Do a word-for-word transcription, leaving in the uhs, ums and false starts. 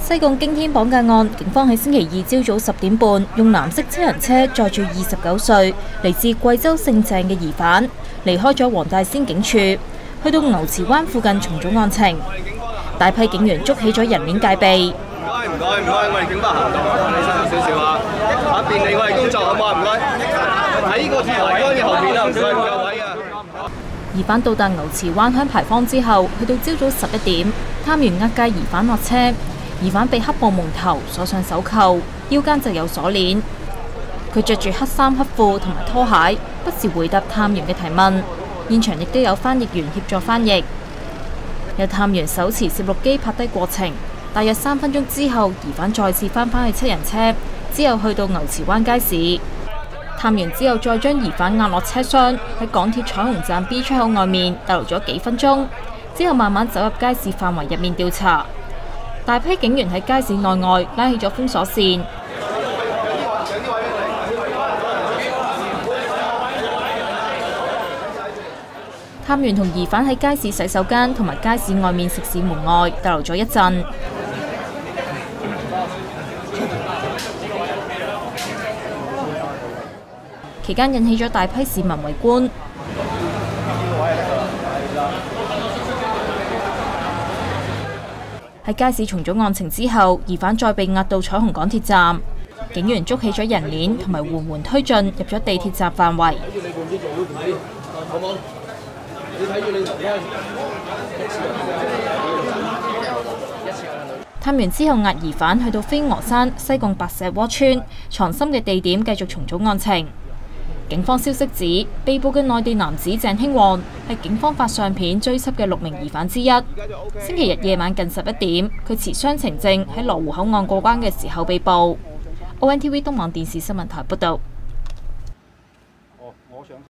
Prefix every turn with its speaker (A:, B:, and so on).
A: 西貢驚天綁架案，警方喺星期二朝早十點半，用藍色七人車載住二十九歲嚟自貴州姓鄭嘅疑犯，離開咗黃大仙警署，去到牛池灣附近重組案情。大批警員捉起咗人鏈戒備。唔該唔該唔該，我哋警方行動，你收少少啊，啊便利我哋工作好唔好？唔該，喺呢個台杆嘅後邊啊，唔該唔夠位啊。疑犯到達牛池灣鄉牌坊之後，去到朝早十一點，探員押解疑犯落車。疑犯被黑布蒙頭，鎖上手扣，腰間就有鎖鏈。佢着住黑衫黑褲同埋拖鞋，不時回答探員嘅提問。現場亦都有翻譯員協助翻譯。有探員手持攝錄機拍低過程。大約三分鐘之後，疑犯再次翻返去七人車，之後去到牛池灣街市。探員之後再將疑犯押落車廂，喺港鐵彩虹站 B 出口外面逗留咗幾分鐘，之後慢慢走入街市範圍入面調查。大批警員喺街市內外拉起咗封鎖線。探員同疑犯喺街市洗手間同埋街市外面食肆門外逗留咗一陣。期間引起咗大批市民圍觀。喺街市重組案情之後，疑犯再被押到彩虹港鐵站，警員捉起咗人鏈同埋緩緩推進入咗地鐵站範圍。探員之後押疑犯去到飛鵝山西貢白石窩村藏身嘅地點，繼續重組案情。警方消息指，被捕嘅內地男子鄭興旺係警方發相片追緝嘅六名疑犯之一。星期日夜晚近十一點，佢持雙程證喺羅湖口岸過關嘅時候被捕。O N T V 東網電視新聞台報導。